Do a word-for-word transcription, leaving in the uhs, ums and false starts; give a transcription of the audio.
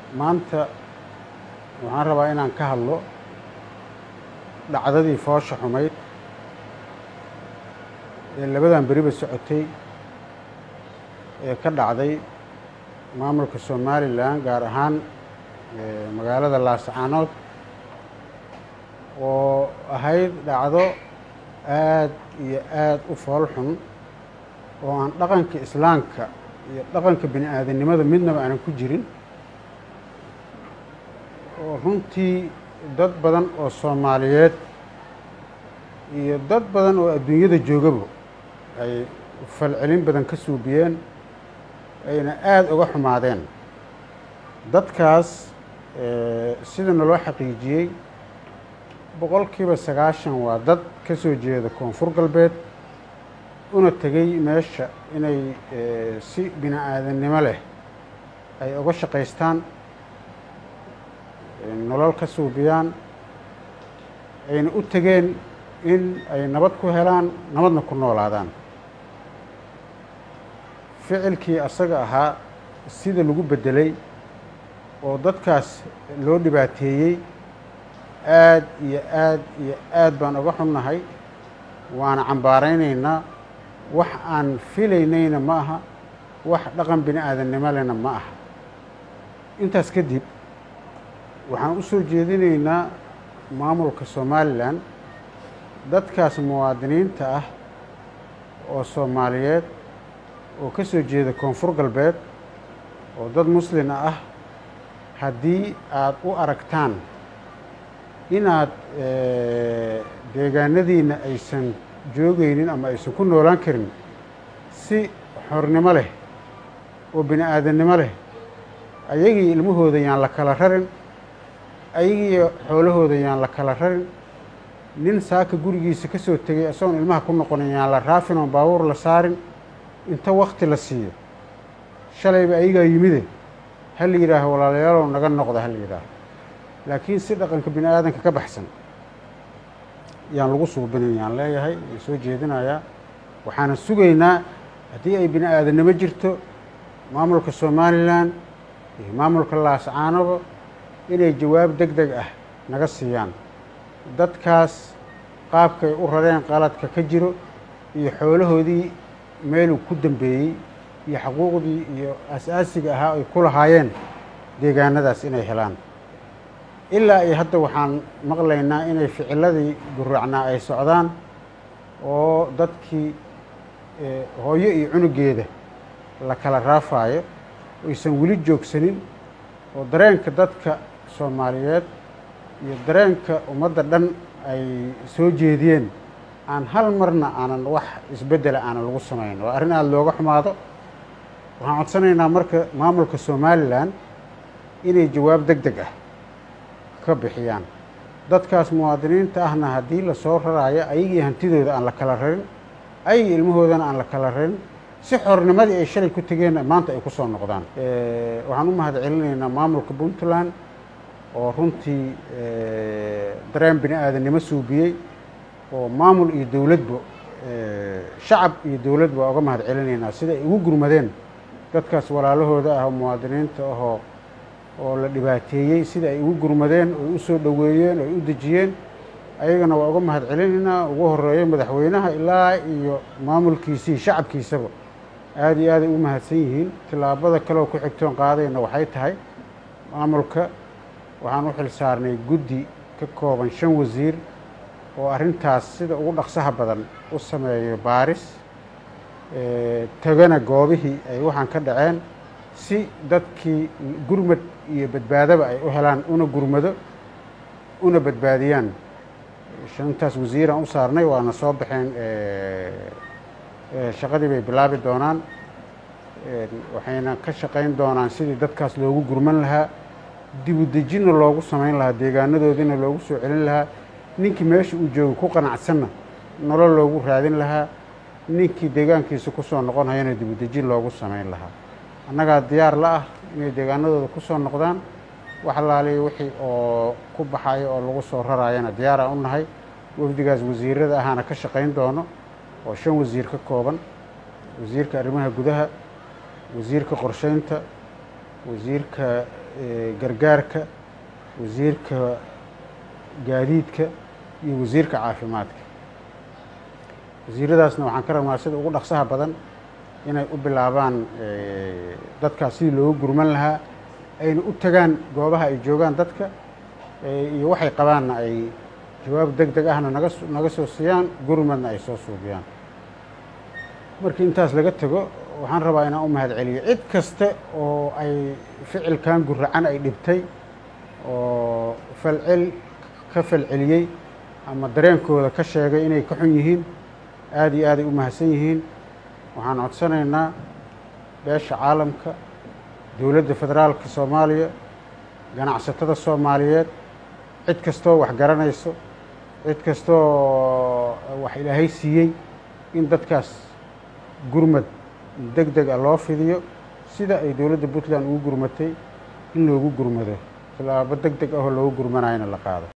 maanta waxaan rabaa inaan ka hadlo dhacdadii foosha xumayd ee labadan beriba socotay ee ka dhacday maamulka Somaliland gaar ahaan magaalada Laascaanood oo ahayd dhacdo aad iyo aad u fool xun oo aan dhaqanka islaamka iyo dhaqanka bini aadanimada midnaba aanan ku jirin oo runtii dad badan oo Soomaaliyeed iyo dad badan oo adduunyada joogaba ay falcelin badan ka suubiyeen ayna aad uga xumaadeen dadkaas sida naloo xaqiijiyey boqolkiiba sagaashan waa dad ka soo jeeda koonfur galbeed una tegay meesha inay si bini aadannimo leh ay uga shaqaystaan nolol ka suubiyaan ayna u tegeen in ay nabad ku helaan nabadna ku noolaadaan ficilkii asaga ahaa sida lagu beddelay oo dadkaas loo dhibaateeyey aad iyo aad iyo aad baan uga xunnahay waana cambaaraynaynaa wax aan filaynayna ma aha wax dhaqan bini aadannimo lehna ma aha intaas kadib waxaan u soo jeedinaynaa maamulka Somaliland dadkaas muwaadiniinta ah oo Soomaaliyeed oo ka soo jeeda koonfur galbeed oo dad muslin ah haddii aad u aragtaan inaad deegaanadiina aysan joogaynin ama aysan ku noolaan karin si xornimo leh oo bini aadannimo leh ayagii ilmahooda yaan la kala rarin ayagii xoolahooda yaan la kala rarin nin saaka gurigiisa ka soo tegay asoon ilmaha ku noqonin yaan la raafin oo baabuur la saarin inta waqti la siiyo shalayba ayagaa yimide ha la yidhaaho walaalayaalow naga noqda ha la yidhaaho laakiin si dhaqanka bini aadanka ka baxsan yaan lagu suubinin yaan leeyahay waan soo jeedinayaa waxaana sugaynaa haddii ay bini aadannimo jirto maamulka Somaliland iyo maamulka Laascaanoba inay jawaab deg deg ah naga siiyaan dadkaas qaabkay u rareen qaladka ka jiro iyo xoolahoodii meeluu ku dambeeyey iyo xuquuqdii iyo asaasiga ahaa ay ku lahaayeen deegaanadaas inay helaan ilaa iyo hadda waxaan maqlaynaa inay ficiladii guracnaa ay socdaan oo dadkii hooyo iyo cunugeeda la kala raafaayo aysan weli joogsanin oo dareenka dadka Soomaaliyeed iyo dareenka ummadda dhan ay soo jeediyeen aan hal marna aanan wax isbeddela aanan lagu samayn waa arrin aada looga xumaado waxaan codsanaynaa marka maamulka Somaliland inay jawaab deg deg ah ka bixiyaan dadkaas muwaadiniinta ahna haddii la soo raraayo ayagii hantidooda aan la kala rarin ayagii ilmahoodana aan la kala rarin si xornimadii ay shalay ku tegeen maanta ay ku soo noqdaan waxaan u mahad celinaynaa maamulka Puntland oo runtii dareen bini aadannimo suubiyey oo maamul iyo dowladba shacab iyo dowladba uga mahad celinaynaa sida ay ugu gurmadeen dadkaas walaalahooda ah oo muwaadiniinta ahoo oo la dhibaateeyey sida ay ugu gurmadeen oo u soo dhoweeyeen oo u dejiyeen ayagana waa uga mahad celinaynaa ugu horeeyo madaxweynaha ilaa iyo maamulkiisii shacabkiisaba aad iyo aad ay u mahadsan yihiin tillaabada kale oo ku xigtoon qaadayna waxay tahay maamulka waxaan u xil saarnay guddi ka kooban shan wasiir oo arrintaas sida ugu dhaqsaha badan u sameeyo baaris tagana goobihii ay waxaan ka dhaceen si dadkii gurmad iyo badbaadaba ay u helaan una gurmado una badbaadiyaan shantaas wasiiraan u saarnay waana soo baxeen shaqadii bay bilaabi doonaan waxayna ka shaqayn doonaan sidii dadkaas loogu gurman lahaa dib u dejinna loogu samayn lahaa deegaanadoodina loogu soo celin lahaa ninkii meesha uu joogo ku qanacsanna nolol loogu raadin lahaa ninkii deegaankiisa ku soo noqon hayana dib u dejin loogu samayn lahaa annagaa diyaar la ah inay deegaanadooda ku soo noqdaan wax laaliya wixii oo ku baxayo oo lagu soo raraayana diyaar aan u nahay wafdigaas wasiirada ahaana ka shaqayn doono oo shan wasiir ka kooban wasiirka arrimaha gudaha wasiirka qorsheynta wasiirka gargaarka wasiirka gaadiidka iyo wasiirka caafimaadka wasiiradaasna waxaan ka rabnaa sida ugu dhaqsaha badan inay u bilaabaan dadkaas sidii loogu gurman lahaa ayna u tagaan goobaha ay joogaan dadka iyo waxay qabaanna ay jawaab deg deg ahna naga naga soo siiyaan gurmadna ay soo suubiyaan markii intaas laga tago waxaan rabaa inaan u mahad celiyo cid kaste oo ay ficilkan guracan ay dhibtay oo falcel ka falceliyey ama dareenkooda ka sheegay inay ka xun yihiin aada iyo aaday u mahadsan yihiin waxaan codsanaynaa beesha caalamka dowladda federaalka soomaaliya ganacsatada soomaaliyeed cid kastoo wax garanayso cid kastoo wax ilaahay siiyey in dadkaas gurmad deg deg a loo fidiyo sida ay dowladda puntland ugu gurmatay in loogu gurmado tallaabo deg deg ahoo loogu gurmanayana la qaado